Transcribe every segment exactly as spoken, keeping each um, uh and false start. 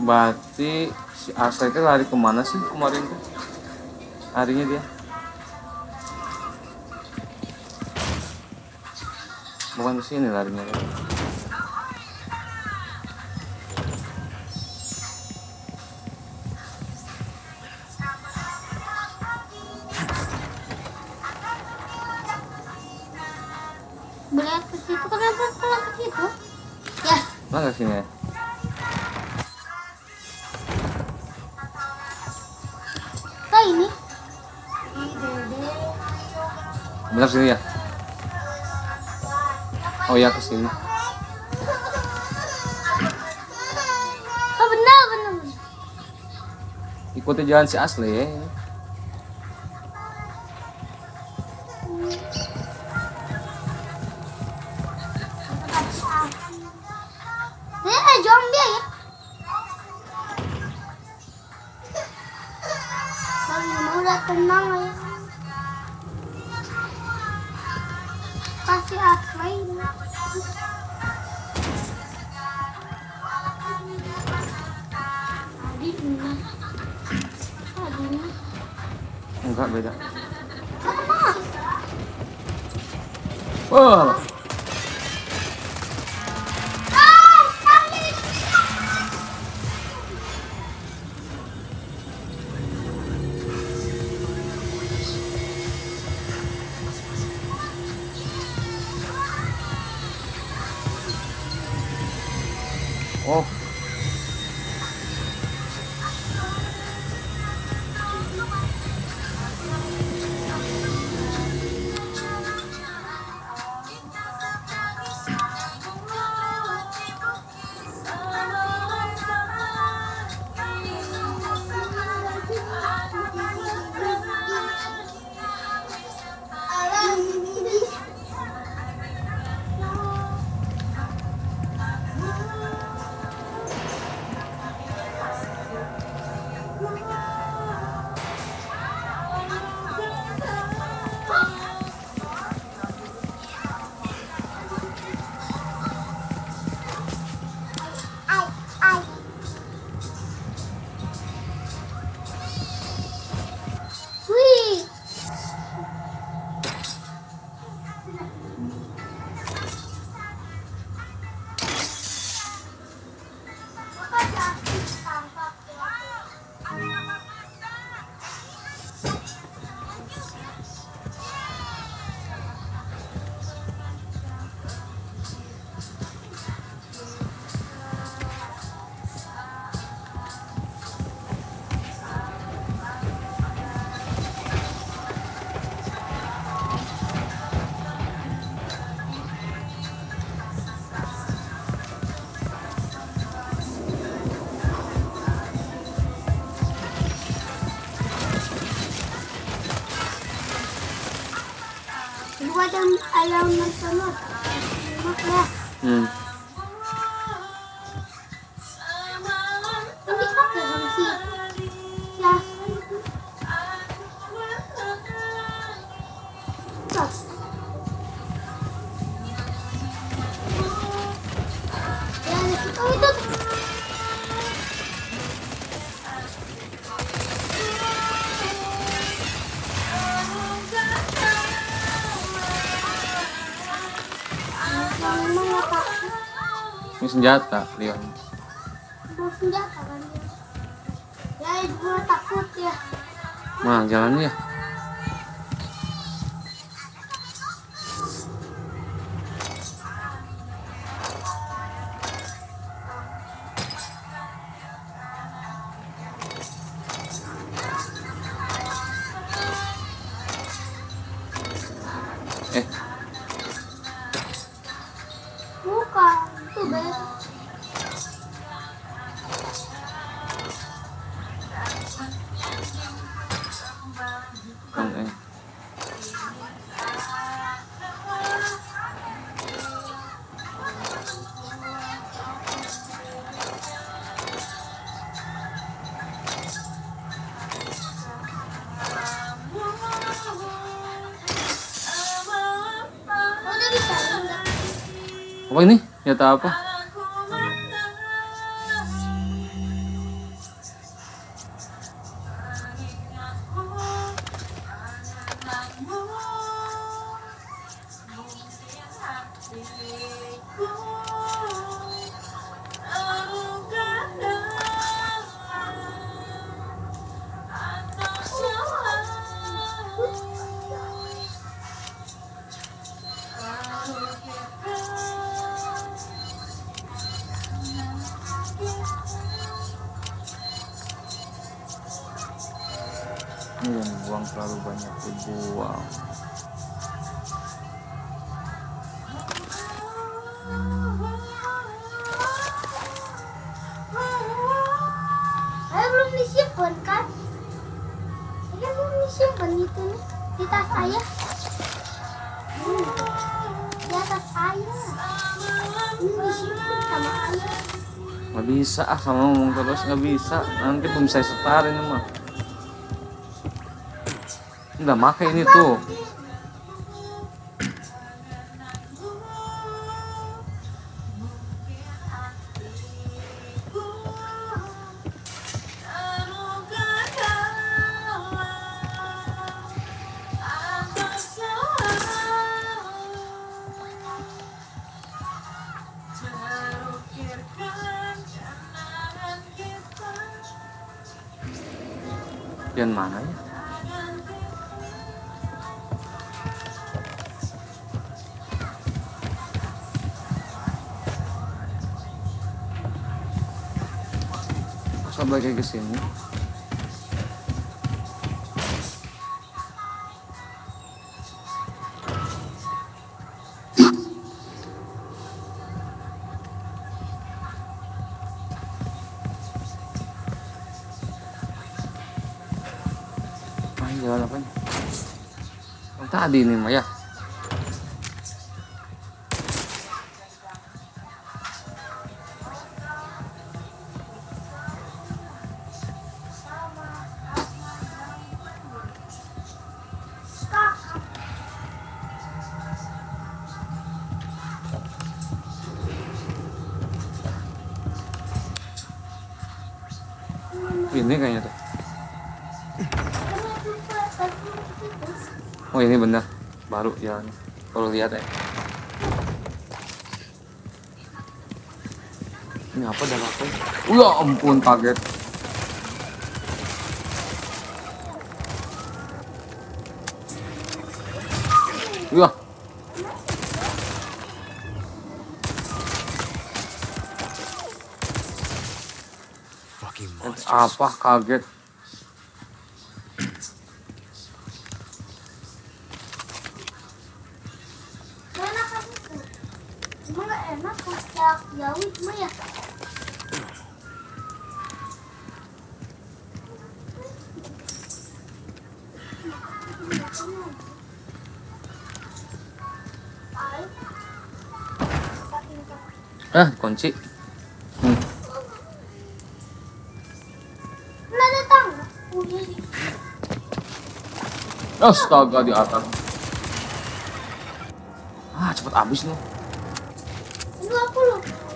Berarti si Asli itu lari kemana sih kemarin tuh? Harinya dia? Bukan ke sini larinya. Berat ke situ, kenapa pulang ke situ? Ya. Mana ke sini ya? Kayak ini. Benar sini ya? Oh ya, ke sini. Oh benar, benar. Ikuti jalan si Asli ya. Eh, zombie ya. Kalau udah tenang ya. Kasih Asli. Tadi ini. Tadi ini. Enggak, beda. Sama. Wah. Oh. Wih. Dua jam ayam nonton ya. Hmm. Ini apa sama si ya? Terus. Ya, oh itu. Mana Pak? Ini senjata, Leon. Bawa senjata kan dia. Ya, gue takut ya. Nah, jalannya ya. Eh, Bukan, itu beda. Kang eh. Udah bisa enggak? Apa ini? Nyata apa? Ini yang buang terlalu banyak dibuang. Saya belum disimpan kan? Ini belum disimpan itu nih di tas saya. Hmm. Di atas saya. Ini disimpan sama ayah. Nggak bisa ah, sama ngomong terus nggak bisa. Nanti belum saya setar ini mah. Nggak pakai ini tuh. Yang mana ya? Masa balik ke sini? Jalan apa nih? Yang tadi nih mah ya. Ini kayaknya tuh. Oh ini benar baru jalan. Kalau lihat ya. Ini apa dah apa? Uh, ya ampun kaget. Wah. Apa kaget? Enak kan itu? Cuma nggak enak kalau jarak jauh cuma ya. Ah, kunci. Hmm. Nggak datang. Udah. Astaga di atas. Ah, cepet habis loh. dua puluh.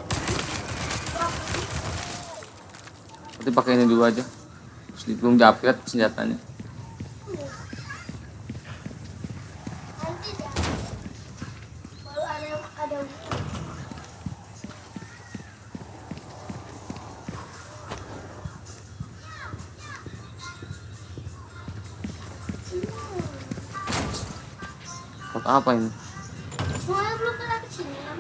Nanti pakai ini dulu aja. Terus belum japret senjatanya. Nanti deh. Baru ada ada. Buat apa ini? Semuanya belum pernah kesini kan?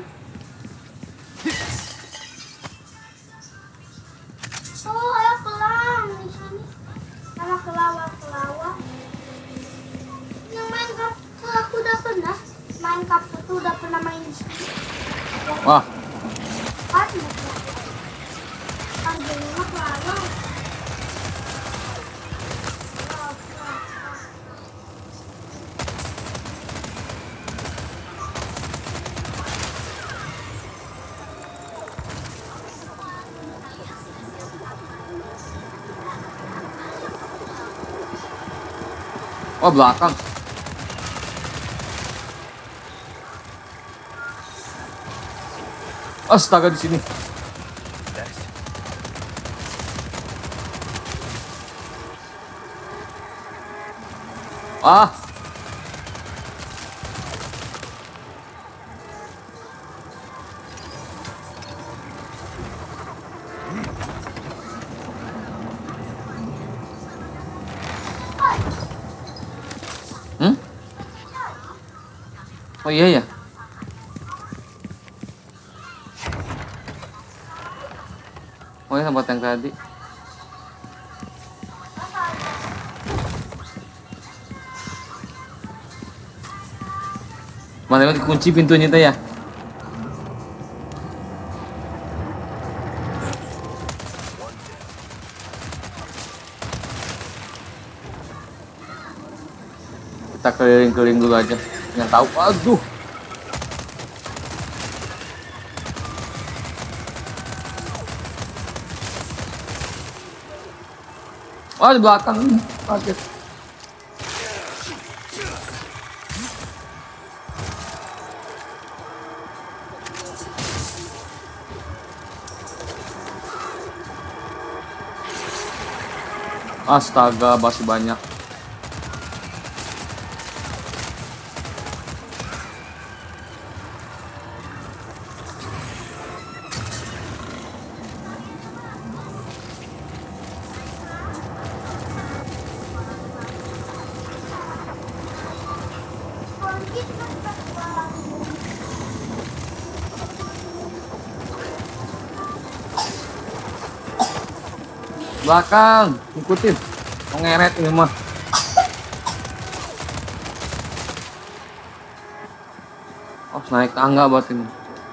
Oh, ada kelang di sini. Ada kelawar-kelawar. Yang main kap, aku udah pernah main kap itu udah pernah main di sini. Wah, Kan bukan. Kan jadi mah kelawar. oh belakang. Astaga di sini. Ah. Oh iya ya. Oh ya, tempat yang tadi. Mana dikunci pintunya teh ya? Kita keliling-keliling dulu aja. Yang tahu, aduh. Oh, di belakang. Kaget. Astaga, masih banyak. Belakang, ikutin. Mengeret ini mah. Oh, naik tangga buat ini.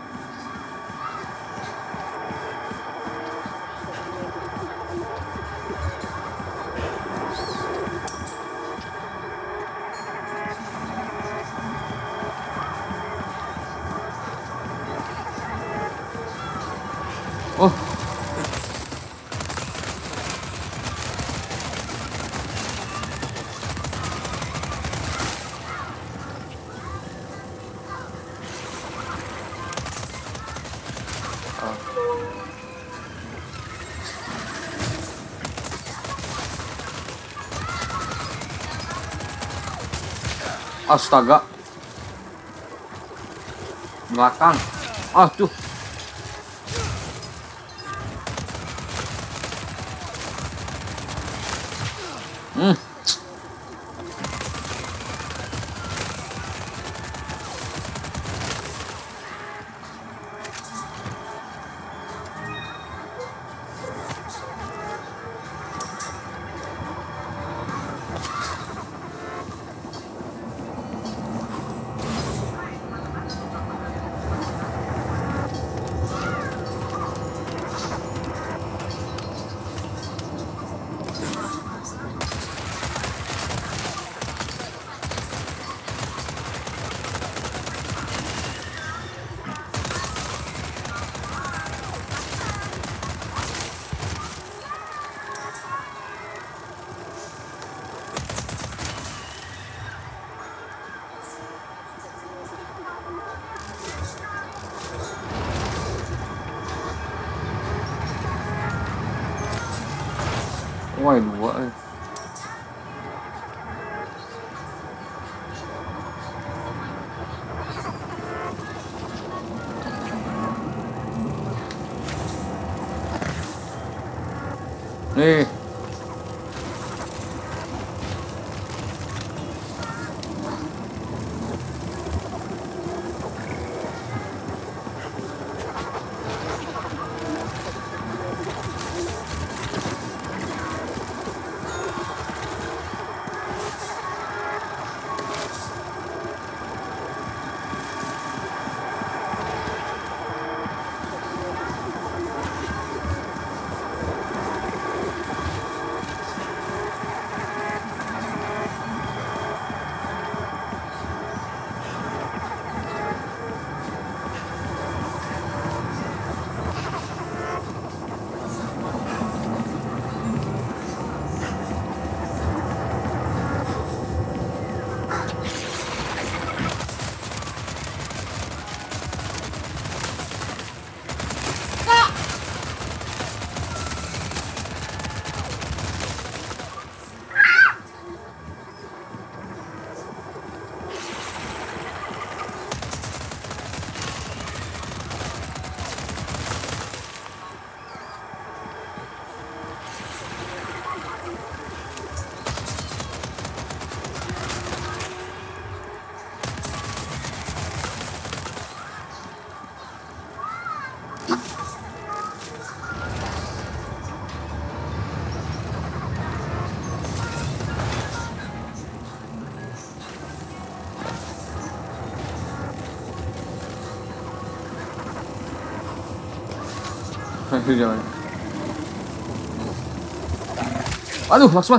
Oh. Astaga. Belakang. Aduh. Hmm. Wah, dua. Eh. Nih. Jangan. Aduh, Laksman.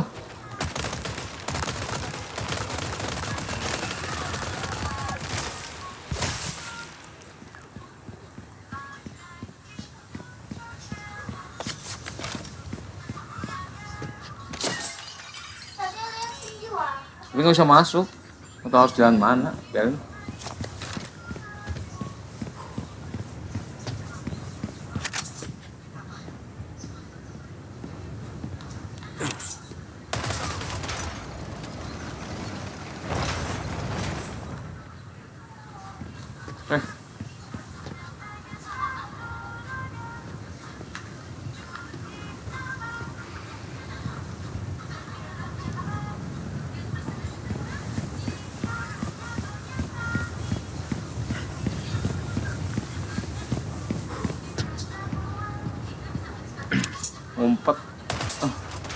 Tadi lihat penjual. Tapi nggak bisa masuk. Atau harus jalan mana? Jalan. Eh. Ngumpet. Ah.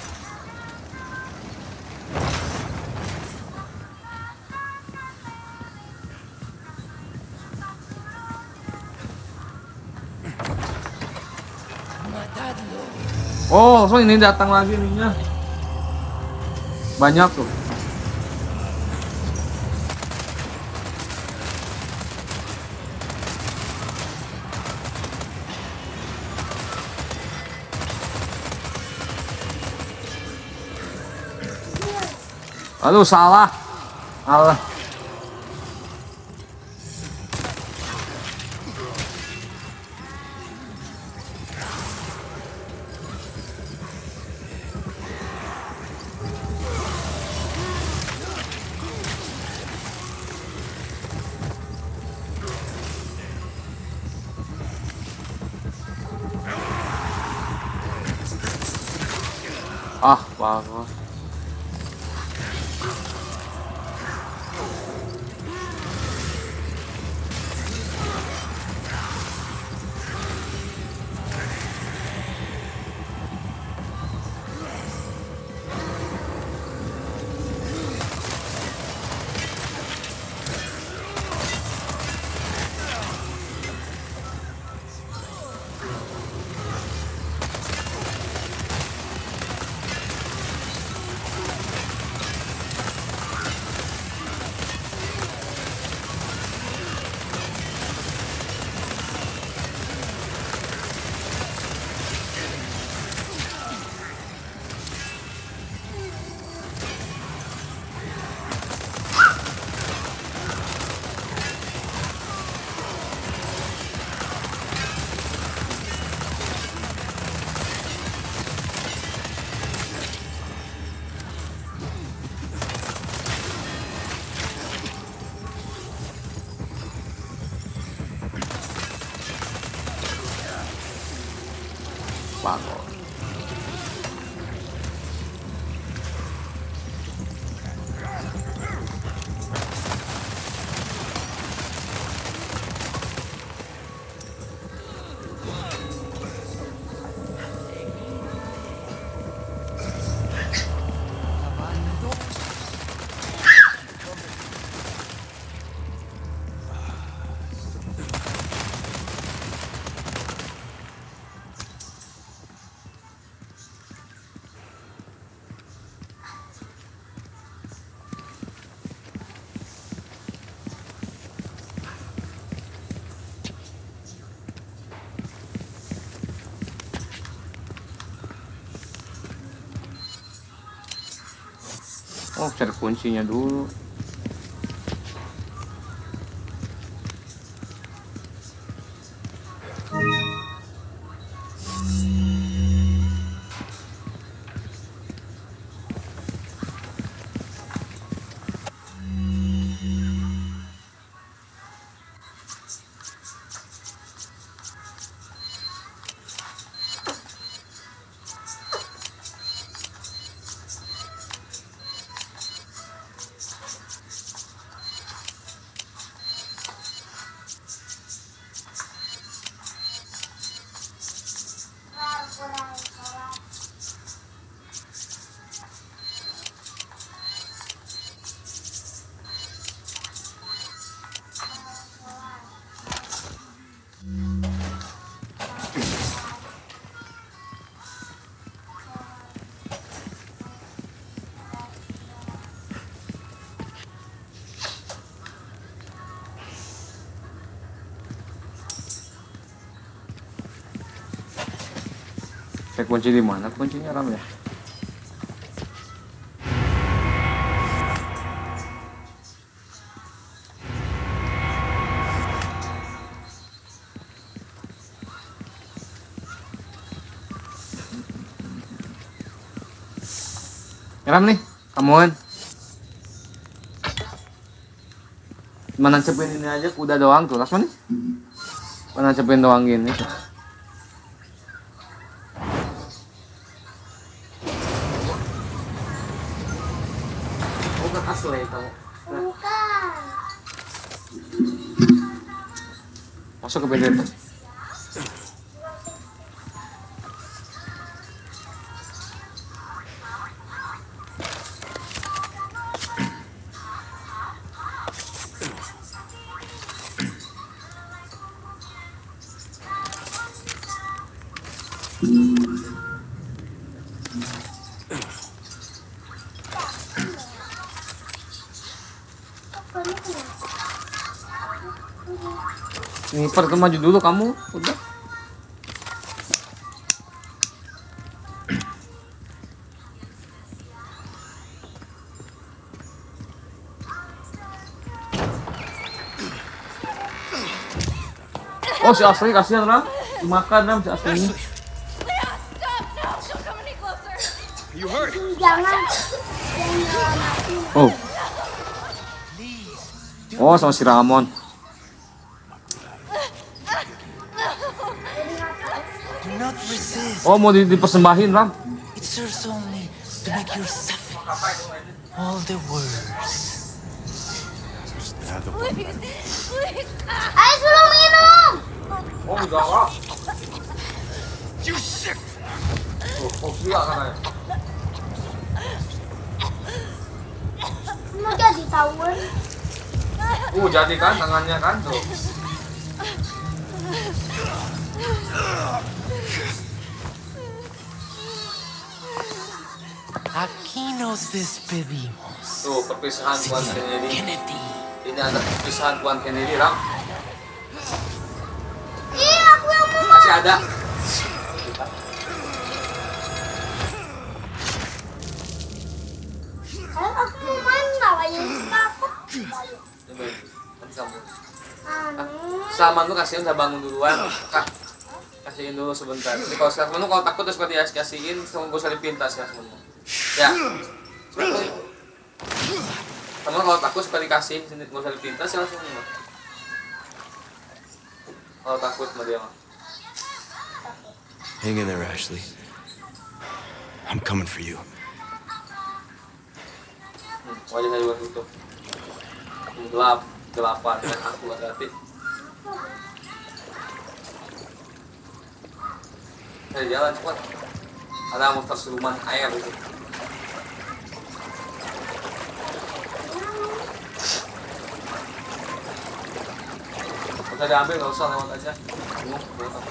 Oh, so ini datang lagi ininya. Banyak tuh. Aduh, salah. Salah. Ah, parah. Parah. Oh, cari kuncinya dulu. Saya kunci di mana? Kuncinya Ram ya? Ram nih, kamuan. Mana cepin ini aja udah doang tuh, Lasman nih. Mana cepin doang gini. Bukan asli kamu. Bukan. Masuk ke pintu itu. Sniper tuh maju dulu kamu, udah. Oh si Asli kasihan Ram, dimakan Ram si Asli ini. Jangan. Oh. Oh sama si Ramon. Oh mau di, dipersembahin Ram. It serves only to make your suffering all the worse. Ayo suruh minum. Oh enggak lah. You sick! Oh, oh gila katanya. Mau jadi tawon. Uh jadi kan tangannya kan tuh. Aquí nos despedimos. Tuh perpisahan Tuan Kennedy. Kennedy. Ini ada perpisahan Tuan Kennedy Ram. Iya, aku yang mau. Masih ada. Ayo aku mau main namanya apa? Coba kan kamu. Anu. Salman tuh kasihin saya bangun duluan. Kak, kasihin dulu sebentar. Jadi kalau Salman tuh kalau takut terus pada kasihin, kamu gak usah dipintas ya Salman. Ya. Kamu kalau takut suka dikasih, gak usah dipintas ya langsung. Kalau takut sama dia mah. Hang in there, Ashley. I'm coming for you. Hmm, wajah saya juga tutup. Gelap, gelapan dan aku hati-hati. Saya jalan cepat. Ada monster siluman air itu. Bisa diambil nggak usah lewat aja. Bingung, lewat apa?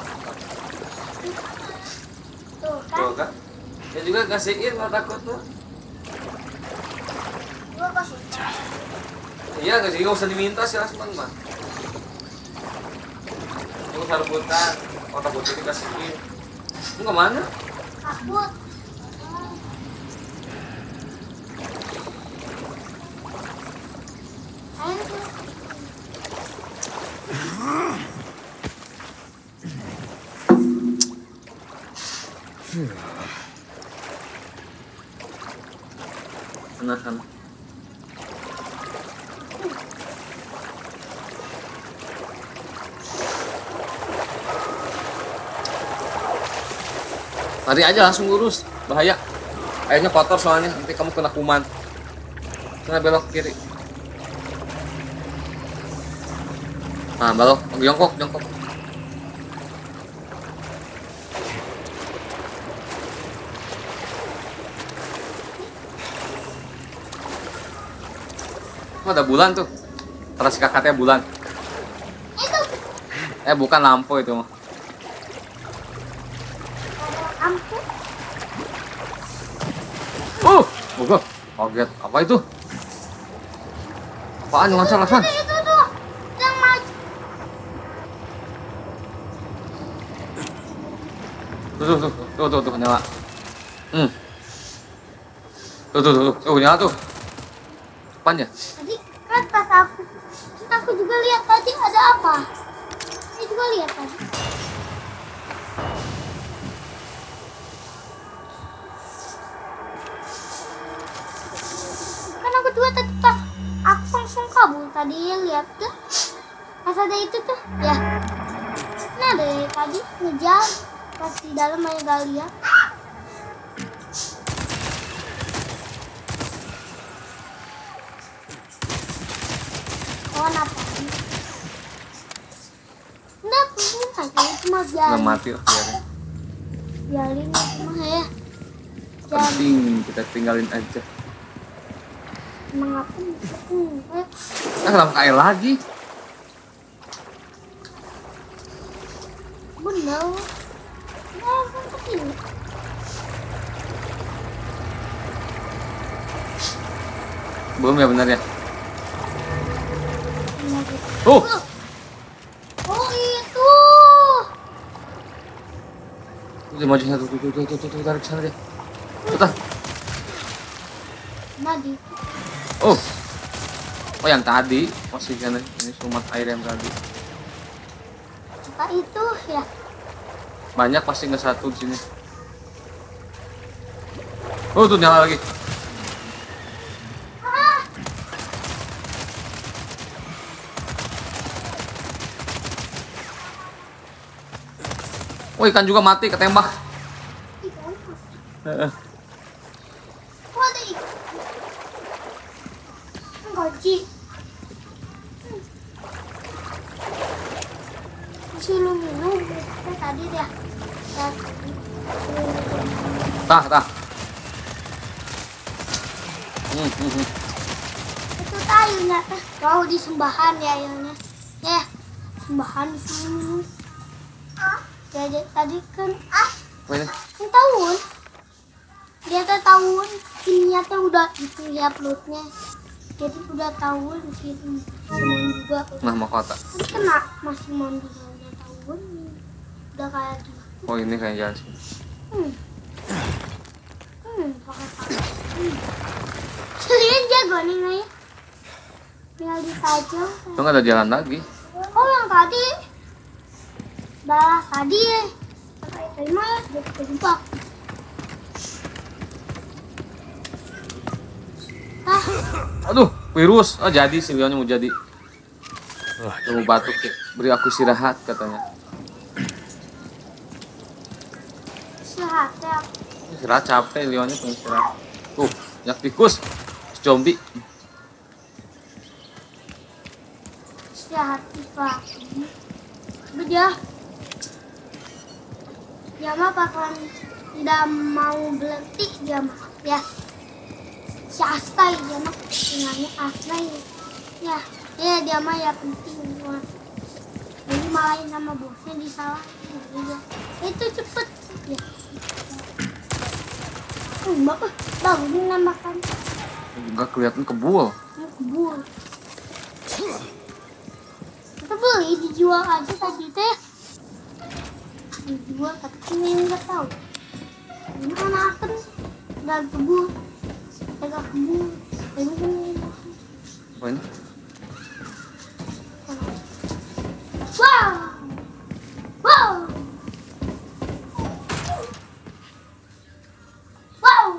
Tuh kan. Tuh kan? Ya juga kasihin kalau takut tuh. Gua kasih. Iya nggak sih, nggak usah diminta sih Lasman mah. Lu harus butan, kalau takut dikasihin. Lu kemana? Takut. Ayo tuh. Sana sana. Lari aja langsung lurus, bahaya. Airnya kotor soalnya, nanti kamu kena kuman. Kena belok kiri. Nah, belok, jongkok, jongkok. Oh, ada bulan tuh. Terus kakaknya bulan. Itu. Eh, bukan lampu itu mah. Ampun. Uh, buka. Kaget. Apa itu? Apaan yang lancar, Laksan? Itu tuh. Yang maju. Tuh tuh tuh tuh tuh, tuh nyala. Hmm. Tuh tuh tuh tuh, tuh nyala tuh. Apaan ya? Tadi kan pas aku, aku juga lihat tadi ada apa? Saya juga lihat tadi. Kan aku juga tadi pas aku langsung kabur tadi lihat tuh. Pas ada itu tuh, ya. Nah dari tadi ngejar pas di dalam aja gak lihat. Oh apa? Enggak, aku aja cuma Nggak jalan. mati lah biarin. Biarin cuma ya. Jalan. Penting kita tinggalin aja. Emang aku hmm, eh, Nah, kenapa ke air lagi? bener. Nah, kan kesini. Belum ya benar ya? Bener gitu. Oh, Oh itu. udah maju satu tuh tuh tuh tuh tuh, tuh tarik sana deh. Putar. Nadi. Oh, oh yang tadi masih kan ini sumat air yang tadi. Apa itu ya? Banyak pasti nggak satu di sini. Oh tuh nyala lagi. Ah, Oh ikan juga mati ketembak. ikan. Heeh. Oh ada ikan. Gaji. Disuruh minum. Eh, tadi dia. Tadi. Tah tah. Hmm, hmm, hmm. Itu tayunya teh mau disembahan ya ayunya. Ya, sembahan di sini. Ah, ya tadi kan ah, Apa ini? kan tahun. Dia teh tahun, sininya teh udah itu ya perutnya. Jadi udah tahun gitu. Semua juga. Nah mahkota. Tapi kena masih mandi udah tahun. Udah kayak gitu. Oh ini kayak jalan sini. Hmm. Hmm, pakai pakai. Hmm. Kalian jago nih Naya. Tinggal ditajam. Itu nggak ada jalan lagi. Oh yang tadi. Dah tadi ya. Pakai terima ya. Dia kejebak. Ah, Aduh virus. Oh jadi si Leonnya mau jadi. Dia mau batuk ya. Beri aku istirahat katanya. sehat ya. Istirahat capek Leonnya pengen istirahat. Tuh banyak tikus. Zombie. Sehat Pak. Bedah. Dia mah bakalan tidak mau berhenti dia mah ya. Si Astai dia mah tinggalnya Astai ya. Ya dia mah ya penting mah. Jadi malahin sama bosnya disalahin dia. Itu cepet ya. Hmm, bagus. Bagus nambahkan. Enggak kelihatan kebul. Mau kebun. Kita beli dijual aja tadi teh. Dijual tapi ini nggak tahu. Ini mana akan dan kebun, pegang kebun, pegang kebun. Apa ini? Wow, wow, wow.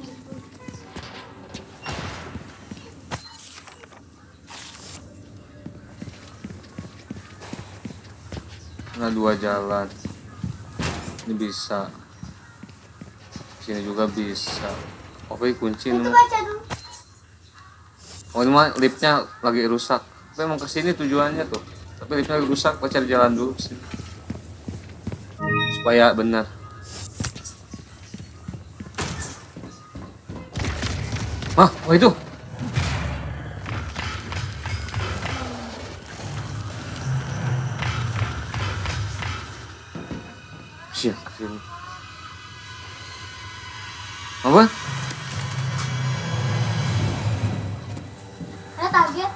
Nah dua jalan. Ini bisa. Sini juga bisa. Oke kunci Itu ini. baca dulu. Oh ini mah liftnya lagi rusak. Tapi emang kesini tujuannya tuh. Tapi liftnya lagi rusak. Kita cari jalan dulu sini. Supaya benar. Wah, oh itu. Siap, sini. Apa? Ada target.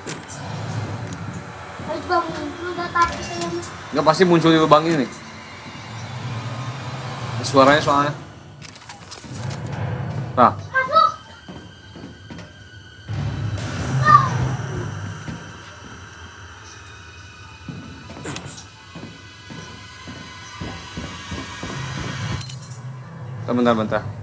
Harus bangun dulu udah tapi saya Nggak pasti muncul di lubang ini nih. Suaranya soalnya. Nah. Bentar, bentar.